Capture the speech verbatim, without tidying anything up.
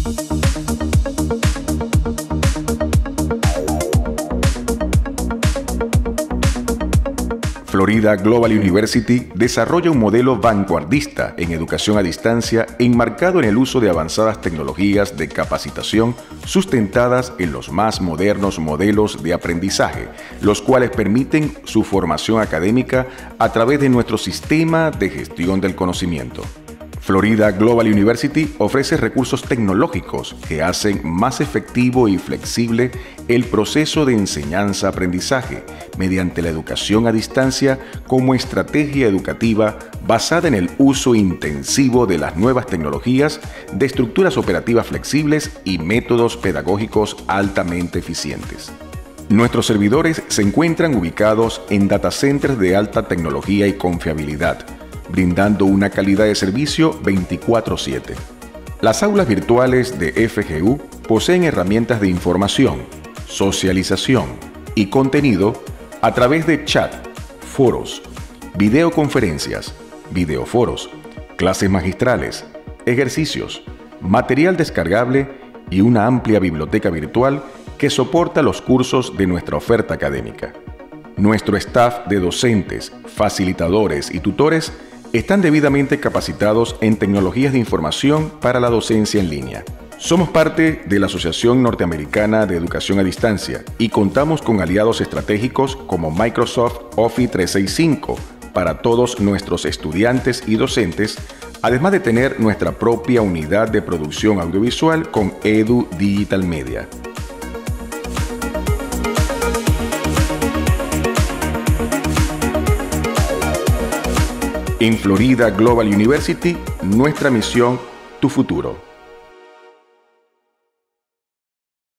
Florida Global University desarrolla un modelo vanguardista en educación a distancia enmarcado en el uso de avanzadas tecnologías de capacitación sustentadas en los más modernos modelos de aprendizaje, los cuales permiten su formación académica a través de nuestro sistema de gestión del conocimiento. Florida Global University ofrece recursos tecnológicos que hacen más efectivo y flexible el proceso de enseñanza-aprendizaje mediante la educación a distancia como estrategia educativa basada en el uso intensivo de las nuevas tecnologías, de estructuras operativas flexibles y métodos pedagógicos altamente eficientes. Nuestros servidores se encuentran ubicados en data centers de alta tecnología y confiabilidad, brindando una calidad de servicio veinticuatro siete. Las aulas virtuales de F G U poseen herramientas de información, socialización y contenido a través de chat, foros, videoconferencias, videoforos, clases magistrales, ejercicios, material descargable y una amplia biblioteca virtual que soporta los cursos de nuestra oferta académica. Nuestro staff de docentes, facilitadores y tutores están debidamente capacitados en tecnologías de información para la docencia en línea. Somos parte de la Asociación Norteamericana de Educación a Distancia y contamos con aliados estratégicos como Microsoft Office trescientos sesenta y cinco para todos nuestros estudiantes y docentes, además de tener nuestra propia unidad de producción audiovisual con Edu Digital Media. En Florida Global University, nuestra misión, tu futuro.